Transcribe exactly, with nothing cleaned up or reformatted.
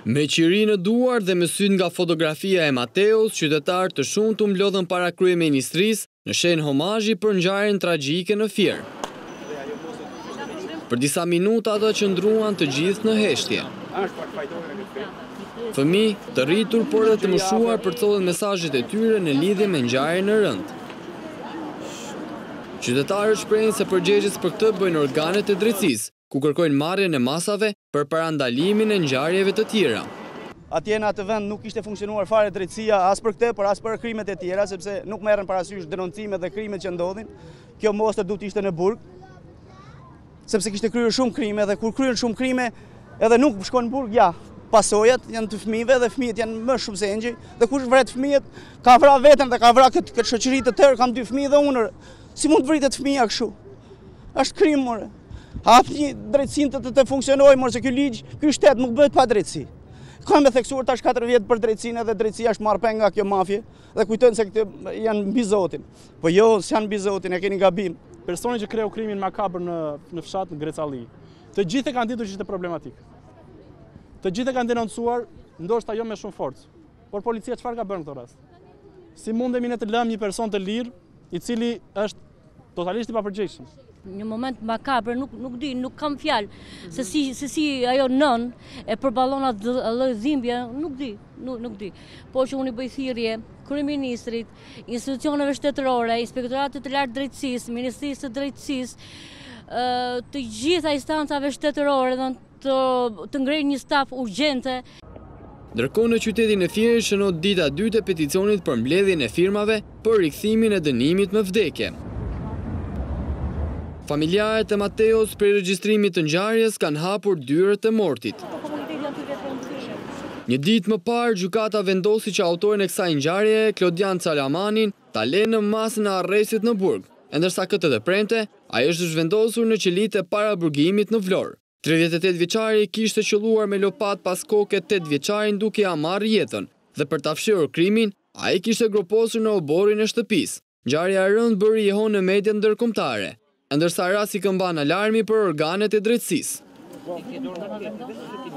Me qiri në duar dhe me syt nga fotografia e Mateos, qytetarë të shumtë u mblodhën para kryeministrisë në shenjë homazhi për ngjarjen tragjike në Fier. Për disa minuta ata qëndruan të gjithë në heshtje. Fëmijë të rritur por edhe të moshuar përcollen mesazhet e tyre në lidhje me ngjarjen e rëndë. Qytetarët shprehin se përgjegjës për këtë bëjnë organet e drejtësisë, ku kërkojnë marrjen e masave për parandalimin e ngjarjeve të tjera. Atje në atë vend nuk ishte funksionuar fare drejtësia as për këtë, por as për krimet e tjera, sepse nuk merren parasysh denoncimet dhe krimet që ndodhin. Kjo mostër duhet ishte në burg, sepse kishte kryer shumë krime dhe kur kryen shumë krime edhe nuk shkon në burg, ja, pasojat janë të fëmijëve dhe fëmijët janë më shumë se engjëj, dhe kush vret fëmijët ka vra veten dhe ka vra këtë këtë shoqëri të tërë, kam dy fëmijë dhe unë. Si mund të vritet fëmia kështu? Është krim, more. Hapni drejtësinë të, të, të funksionojë, more, se ky ligj, ky shtet nuk bëhet pa drejtësi. Kanë theksuar tash katër vjet për drejtësinë edhe drejtësia është marrë peng nga kjo mafje dhe kujtojnë se këtë janë mbi Zotin. Po jo, s'janë mbi Zotin, e keni gabim. Personi që kreu krimin makabër në në fshat në Grecalli, të gjithë e kanë ditur që ishte problematik. Të gjithë e kanë denoncuar, ndoshta jo me shumë forcë. Por policia çfarë ka bërë në këtë rast? Si mundemi ne të lëmë një person të lirë, i cili është totalisht i papërgjegjshëm? Një moment makabër, nuk nuk di, nuk kam fjalë se si se si ajo nën e përballon atë lloj dhimbje, nuk di, nuk nuk di. Po që unë i bëj thirrje kryeministrit, institucioneve shtetërore, inspektoratit të lartë drejtësisë, ministrisë të drejtësisë, të gjitha instancave shtetërore dhe të të ngrej një staf urgjente. Ndërkohë në qytetin e Fier shënohet dita e dytë e peticionit për mbledhjen e firmave për rikthimin e dënimit me vdekje. Familjarët e Mateos për regjistrimit të ngjarjes kanë hapur dyert e mortit. Një ditë më parë, gjykata vendosi që autorin e kësaj ngjarje, Klodian Calamanin, ta lënë në masën e arrestit në burg, e ndërsa këtë të premte, ai është zhvendosur në qelitë e paraburgimit në Vlorë. tridhjetë e tetë vjeçari kishte qelluar me lopat pas koke tetë vjeçarin duke ia marrë jetën dhe për ta fshirur krimin, ai kishte groposur në oborrin e shtëpisë. Ngjarja e rëndë bëri jehon në mediat ndërkombëtare, ndërsa rasti këmban alarmi për organet e drejtësisë.